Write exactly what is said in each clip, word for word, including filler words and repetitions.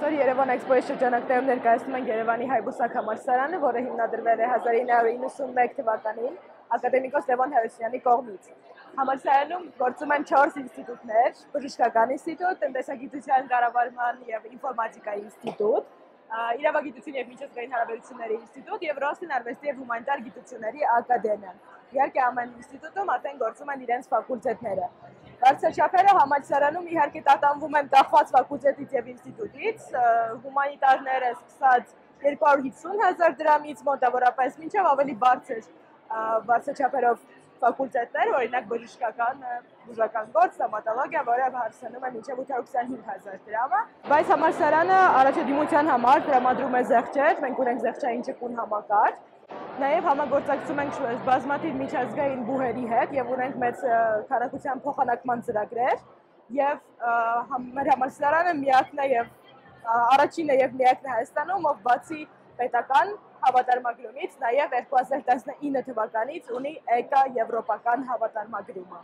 Այսօր Երևանի EXPO-ի շրջանակներում ներկայացնում ենք Երևանի Հայբուսակ համալսարանը, որը հիմնադրվել է հազար ինը հարյուր իննսունմեկ թվականին Ակադեմիկոս Լևոն Հարությունյանի կողմից։ Համալսարանում գործում են չորս ինստիտուտներ՝ Բժշկական ինստիտուտ, տնտեսագիտության կառավարման և ինֆորմատիկայի ինստիտուտ, իրավագիտություն և միջազգային հարաբերությունների ինստիտուտ և Ռոստին արվեստի և հումանիտար գիտությունների ակադեմիան։ Իհարկե ամեն ինստիտուտում արդեն գործում են իրենց ֆակուլտետները։ Վարչաչափերը համալսարանում իհարկե տատանվում են կախված ֆակուլտետից և ինստիտուտից, հումանիտարները սկսած երկու հարյուր հիսուն հազար դրամից մոտավորապես մինչև ավելի բարձր վարչաչափերով ֆակուլտետներ, օրինակ բժշկական, բուժական գործ, ստոմատոլոգիա, որը հասնում է մինչև ութ հարյուր քսանհինգ հազար դրամը։ Բայց համալսարանը առաջադիմության համար տրամադրում է զեղչեր, մենք ունենք զեղչային ճկուն համակարգ։ Նաև համագործակցում ենք բազմաթիվ միջազգային բուհերի հետ և ունենք մեծ քանակության փոխանակման ծրագրեր և մեր համալսարանը միակն է և առաջինը և միակն է Հայաստանում, ով բացի պետական հավատարմագրումից նաև երկու հազար տասնինը թվականից ունի էկա եվրոպական հավատարմագրումը։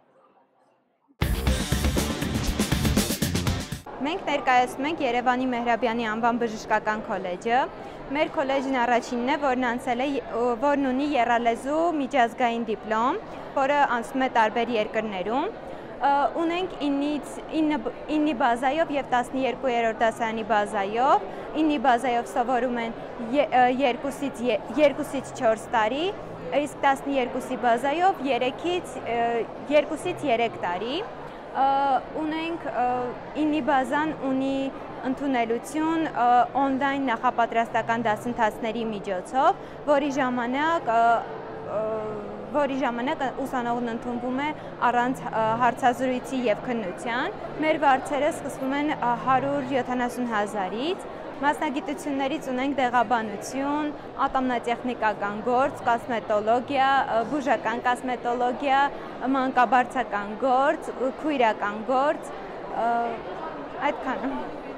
Մենք ներկայացնում ենք Երևանի Մեհրաբյանի անվան բժշկական քոլեջը։ Մեր քոլեջն առաջինն է, որն անցել է, որն ունի եռալեզու միջազգային դիպլոմ, որը անցնում է տարբեր երկրներում։ Ունենք ինը բազայով և տասնյոթ դասարանի բազայով, ինը բազայով սովորում են երկուսից չորս տարի, իսկ տասնյոթի բազայով երկուսից երեք տարի։ Ունենք ինը բազան ունի ընդունելություն օնլայն նախապատրաստական դասընթացների միջոցով, որի ժամանակ որի ժամանակ ուսանողն ընդունվում է առանց հարցազրույցի և քննության։ Մեր վարձերը սկսվում են հարյուր յոթանասուն հազարից։ Մասնագիտություններից ունենք դեղաբանություն, ատոմնատեխնիկական գործ, կոսմետոլոգիա, բուժական կոսմետոլոգիա, մանկաբարձական գործ, քույրական գործ, այդքանը։